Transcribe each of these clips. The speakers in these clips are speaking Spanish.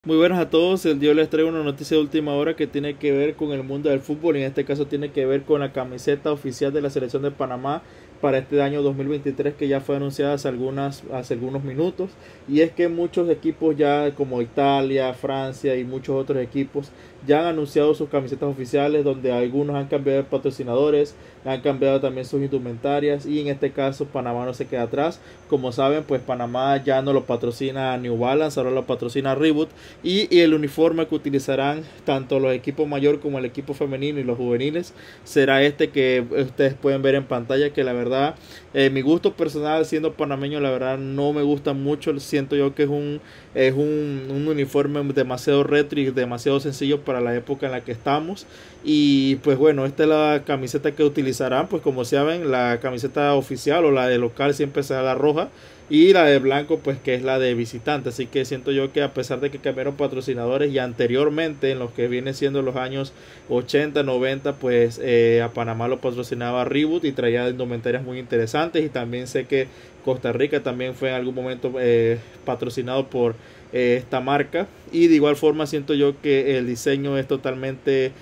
Muy buenas a todos, el día de hoy les traigo una noticia de última hora que tiene que ver con el mundo del fútbol y en este caso tiene que ver con la camiseta oficial de la selección de Panamá para este año 2023 que ya fue anunciada hace algunos minutos, y es que muchos equipos ya como Italia, Francia y muchos otros equipos ya han anunciado sus camisetas oficiales, donde algunos han cambiado de patrocinadores, han cambiado también sus indumentarias, y en este caso Panamá no se queda atrás. Como saben, pues Panamá ya no lo patrocina New Balance, ahora lo patrocina Reebok, y el uniforme que utilizarán tanto los equipos mayor como el equipo femenino y los juveniles será este que ustedes pueden ver en pantalla, que la verdad mi gusto personal siendo panameño, la verdad no me gusta mucho. Siento yo que es un uniforme demasiado retro y demasiado sencillo para la época en la que estamos. Y pues bueno, esta es la camiseta que utilizarán. Pues como saben, la camiseta oficial o la de local siempre será la roja, y la de blanco pues que es la de visitante. Así que siento yo que a pesar de que cambiaron patrocinadores y anteriormente en los que viene siendo los años 80, 90, pues a Panamá lo patrocinaba Reebok y traía indumentarias muy interesantes, y también sé que Costa Rica también fue en algún momento patrocinado por esta marca. Y de igual forma siento yo que el diseño es totalmente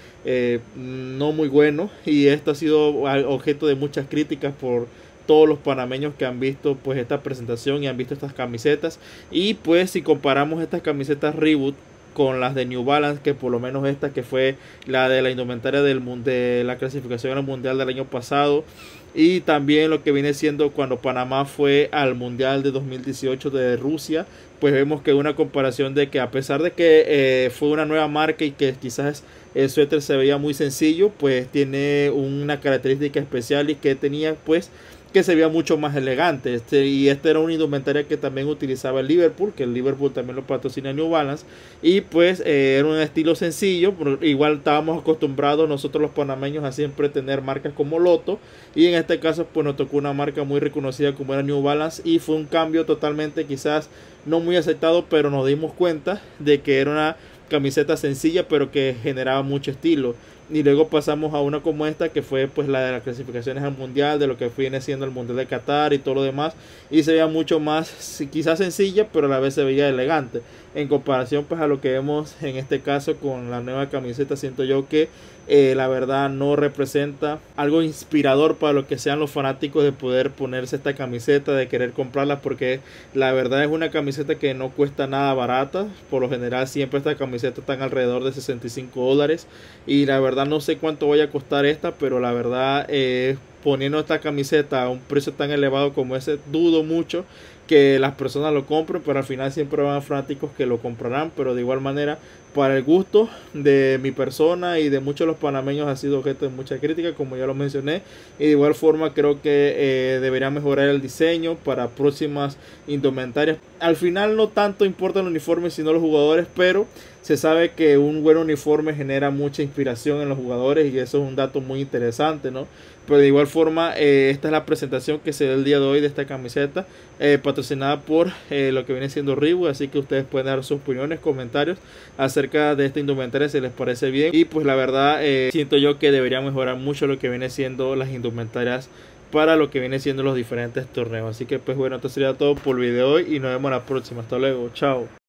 no muy bueno, y esto ha sido objeto de muchas críticas por todos los panameños que han visto pues esta presentación y han visto estas camisetas. Y pues si comparamos estas camisetas Reebok con las de New Balance, que por lo menos esta que fue la de la indumentaria de la clasificación al mundial del año pasado, y también lo que viene siendo cuando Panamá fue al mundial de 2018 de Rusia, pues vemos que una comparación de que a pesar de que fue una nueva marca y que quizás el suéter se veía muy sencillo, pues tiene una característica especial, y que tenía pues que se veía mucho más elegante. Y esta era una indumentaria que también utilizaba el Liverpool, que el Liverpool también lo patrocina New Balance, y pues era un estilo sencillo, pero igual estábamos acostumbrados nosotros los panameños a siempre tener marcas como Lotto, y en este caso pues nos tocó una marca muy reconocida como era New Balance, y fue un cambio totalmente quizás no muy aceptado, pero nos dimos cuenta de que era una camiseta sencilla pero que generaba mucho estilo. Y luego pasamos a una como esta, que fue pues la de las clasificaciones al mundial, de lo que viene siendo el mundial de Qatar y todo lo demás, y se veía mucho más quizás sencilla, pero a la vez se veía elegante en comparación pues a lo que vemos en este caso con la nueva camiseta. Siento yo que la verdad no representa algo inspirador para lo que sean los fanáticos de poder ponerse esta camiseta, de querer comprarla, porque la verdad es una camiseta que no cuesta nada barata. Por lo general siempre esta camiseta están alrededor de $65, y la verdad no sé cuánto vaya a costar esta, pero la verdad poniendo esta camiseta a un precio tan elevado como ese, dudo mucho que las personas lo compren, pero al final siempre van a fanáticos que lo comprarán. Pero de igual manera, para el gusto de mi persona y de muchos de los panameños, ha sido objeto de mucha crítica, como ya lo mencioné. Y de igual forma creo que debería mejorar el diseño para próximas indumentarias. Al final no tanto importa el uniforme sino los jugadores, pero se sabe que un buen uniforme genera mucha inspiración en los jugadores, y eso es un dato muy interesante, ¿no? Pero de igual forma esta es la presentación que se da el día de hoy de esta camiseta patrocinada por lo que viene siendo Reebok. Así que ustedes pueden dar sus opiniones, comentarios acerca de esta indumentaria si les parece bien. Y pues la verdad siento yo que debería mejorar mucho lo que viene siendo las indumentarias para lo que viene siendo los diferentes torneos. Así que pues bueno, esto sería todo por el video de hoy, y nos vemos la próxima. Hasta luego, chao.